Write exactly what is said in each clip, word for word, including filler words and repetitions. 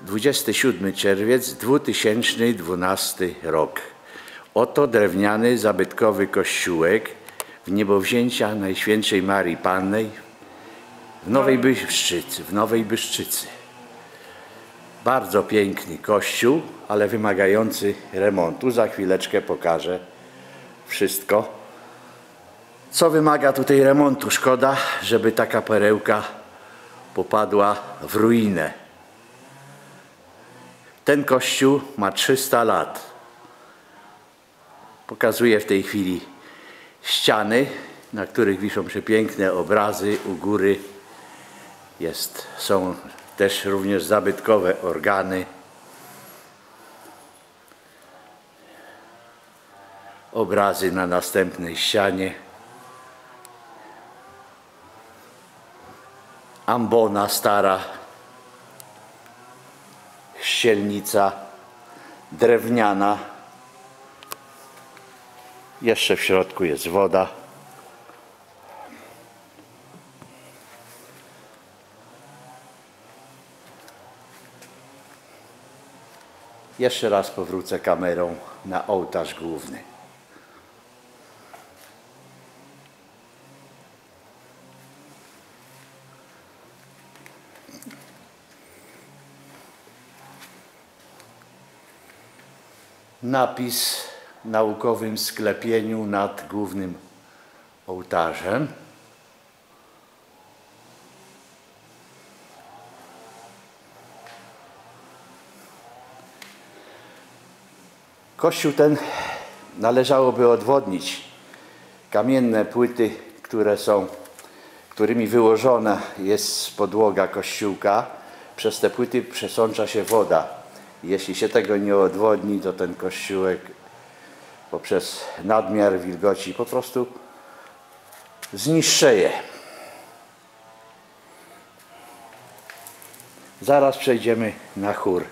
dwudziesty siódmy czerwiec dwa tysiące dwunasty rok. Oto drewniany, zabytkowy kościółek w niebowzięcia Najświętszej Marii Panny w Nowej Bystrzycy. W Nowej Bystrzycy. Bardzo piękny kościół, ale wymagający remontu. Za chwileczkę pokażę wszystko, co wymaga tutaj remontu. Szkoda, żeby taka perełka popadła w ruinę. Ten kościół ma trzysta lat. Pokazuję w tej chwili ściany, na których wiszą przepiękne obrazy. U góry jest, są też również zabytkowe organy. Obrazy na następnej ścianie. Ambona stara, ścielnica drewniana. Jeszcze w środku jest woda. Jeszcze raz powrócę kamerą na ołtarz główny. Napis w naukowym sklepieniu nad głównym ołtarzem. Kościół ten należałoby odwodnić. Kamienne płyty, które są, którymi wyłożona jest podłoga kościółka, przez te płyty przesącza się woda. Jeśli się tego nie odwodni, to ten kościółek poprzez nadmiar wilgoci po prostu zniszczeje. Zaraz przejdziemy na chór.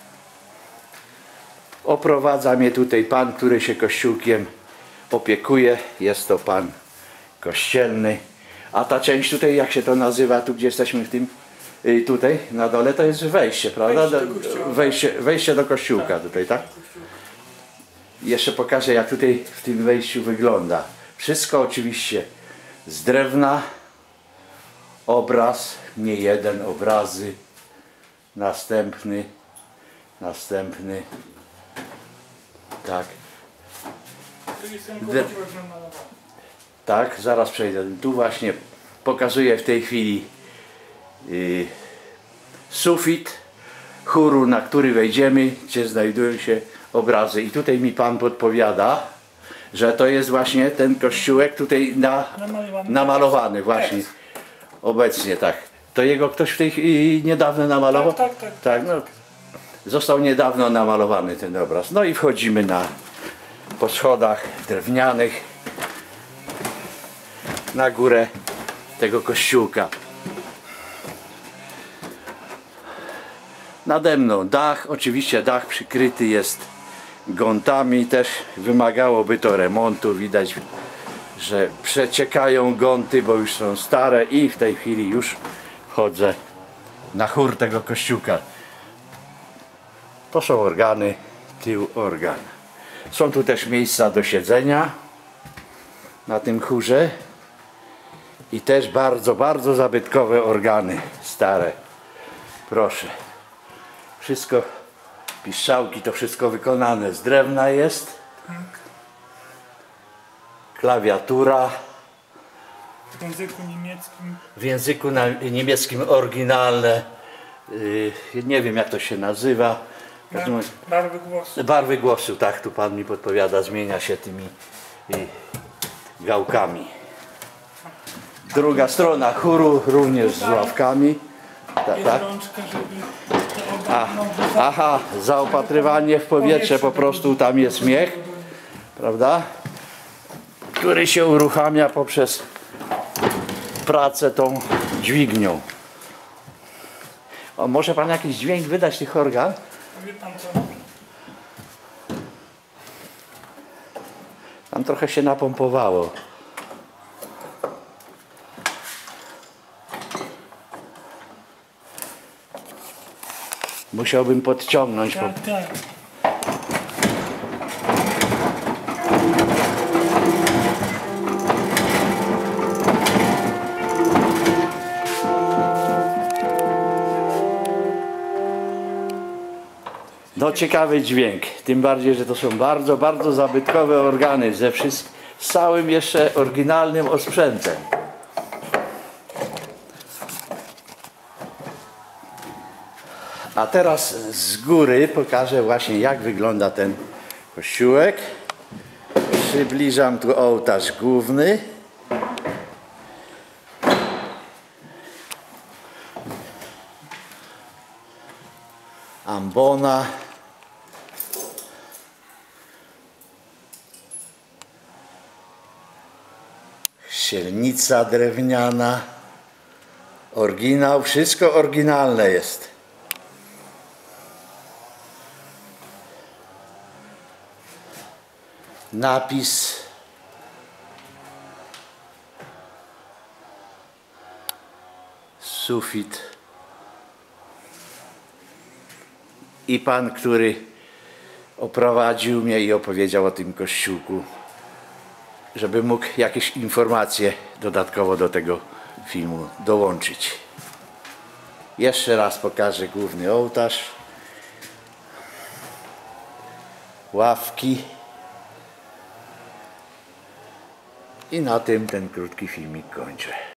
Oprowadza mnie tutaj pan, który się kościółkiem opiekuje. Jest to pan kościelny. A ta część tutaj, jak się to nazywa, tu gdzie jesteśmy w tym, tutaj na dole, to jest wejście, prawda? Wejście do, wejście, wejście do kościółka tutaj, tak? Jeszcze pokażę, jak tutaj w tym wejściu wygląda. Wszystko oczywiście z drewna. Obraz, nie jeden, obrazy. Następny, następny. Tak. Dre... Tak, zaraz przejdę. Tu właśnie pokazuję w tej chwili yy, sufit chóru, na który wejdziemy, gdzie znajdują się obrazy. I tutaj mi pan podpowiada, że to jest właśnie ten kościółek tutaj na, namalowany, namalowany właśnie. Jest. Obecnie, tak. To jego ktoś w tej chwili niedawno namalował? Tak, tak, tak. tak no, został niedawno namalowany ten obraz. No i wchodzimy na, po schodach drewnianych na górę tego kościółka. Nade mną dach, oczywiście dach przykryty jest gątami, też wymagałoby to remontu. Widać, że przeciekają gąty, bo już są stare i w tej chwili już wchodzę na chór tego kościółka. To są organy, tył organ. Są tu też miejsca do siedzenia na tym chórze i też bardzo, bardzo zabytkowe organy stare. Proszę. Wszystko, piszczałki, to wszystko wykonane z drewna jest. Tak. Klawiatura. W języku niemieckim. W języku niemieckim oryginalne. Yy, nie wiem, jak to się nazywa. Bar barwy głosu. Barwy głosu, tak, tu pan mi podpowiada, zmienia się tymi yy, gałkami. Druga strona chóru również z ławkami. Ta, tak. A, aha, zaopatrywanie w powietrze, po prostu tam jest miech, prawda? Który się uruchamia poprzez pracę tą dźwignią. O, może pan jakiś dźwięk wydać tych organ? Wie pan co? Tam trochę się napompowało. Musiałbym podciągnąć. Tak, tak. No ciekawy dźwięk, tym bardziej, że to są bardzo, bardzo zabytkowe organy ze wszystkim, z całym jeszcze oryginalnym osprzętem. A teraz z góry pokażę właśnie, jak wygląda ten kościółek. Przybliżam tu ołtarz główny. Ambona. Ścielnica drewniana. Oryginał, wszystko oryginalne jest. Napis. Sufit. I pan, który oprowadził mnie i opowiedział o tym kościółku, żeby mógł jakieś informacje dodatkowo do tego filmu dołączyć. Jeszcze raz pokażę główny ołtarz, ławki i na tym ten krótki filmik kończę.